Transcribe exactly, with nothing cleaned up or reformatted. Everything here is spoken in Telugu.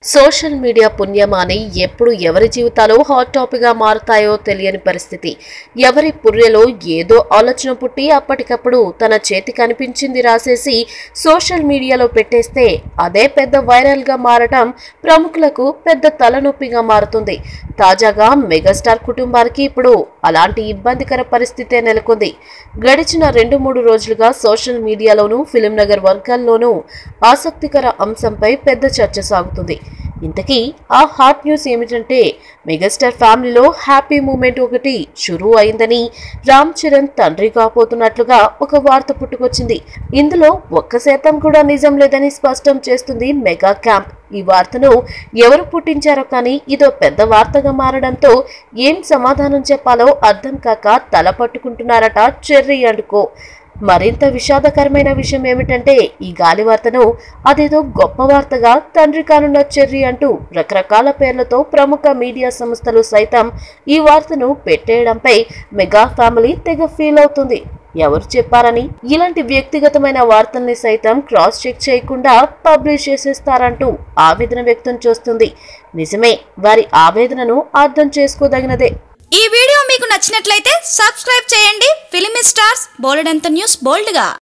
సోషల్ మీడియా పుణ్యమాని ఎప్పుడు ఎవరి జీవితాలు హాట్ టాపిక్ గా మారుతాయో తెలియని పరిస్థితి. ఎవరి పుర్రెలో ఏదో ఆలోచన పుట్టి అప్పటికప్పుడు తన చేతి కనిపించింది రాసేసి సోషల్ మీడియాలో పెట్టేస్తే అదే పెద్ద వైరల్ గా మారటం ప్రముఖులకు పెద్ద తలనొప్పిగా మారుతుంది. తాజాగా మెగాస్టార్ కుటుంబానికి ఇప్పుడు అలాంటి ఇబ్బందికర పరిస్థితే నెలకొంది. గడిచిన రెండు మూడు రోజులుగా సోషల్ మీడియాలోనూ ఫిల్మ్ నగర్ వర్గాల్లోనూ ఆసక్తికర అంశంపై పెద్ద చర్చ సాగుతుంది. ఇంతకీ ఆ హాట్ న్యూస్ ఏమిటంటే మెగాస్టార్ ఫ్యామిలీలో హ్యాపీ మూమెంట్ ఒకటి షురూ అయిందని, రామ్ చరణ్ తండ్రి కాబోతున్నట్లుగా ఒక వార్త పుట్టుకొచ్చింది. ఇందులో ఒక్క శాతం కూడా నిజం లేదని స్పష్టం చేస్తుంది మెగా క్యాంప్. ఈ వార్తను ఎవరు పుట్టించారో కానీ ఇదో పెద్ద వార్తగా మారడంతో ఏం సమాధానం చెప్పాలో అర్థం కాక తల పట్టుకుంటున్నారట చెర్రీ అండుకో. మరింత విషాదకరమైన విషయం ఏమిటంటే ఈ గాలి వార్తను అదేదో గొప్ప వార్తగా తండ్రి కానున్న చెర్రీ అంటూ రకరకాల పేర్లతో ప్రముఖ మీడియా సంస్థలు సైతం ఈ వార్తను పెట్టేయడంపై మెగా ఫ్యామిలీ తెగ ఫీల్ అవుతుంది. ఎవరు చెప్పారని ఇలాంటి వ్యక్తిగతమైన వార్తల్ని సైతం క్రాస్ చెక్ చేయకుండా పబ్లిష్ చేసేస్తారంటూ ఆవేదన వ్యక్తం చేస్తుంది. నిజమే, వారి ఆవేదనను అర్థం చేసుకోదగినదే. ఈ వీడియో మీకు నచ్చినట్లయితే సబ్స్క్రైబ్ చేయండి. ఫిల్మీ స్టార్స్ బోల్డ్ అంత న్యూస్ బోల్డ్ గా.